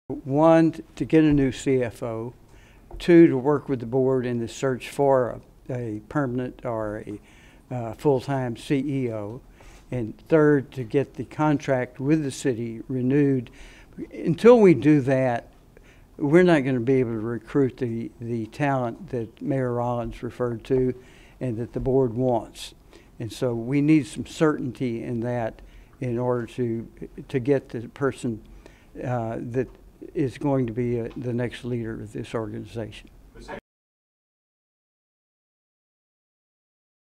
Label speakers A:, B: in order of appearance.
A: One, to get a new CFO. Two, to work with the board in the search for a permanent or a full-time CEO. And third, to get the contract with the city renewed. Until we do that, we're not going to be able to recruit the talent that Mayor Rollins referred to and that the board wants. And so we need some certainty in that in order to get the person that is going to be the next leader of this organization.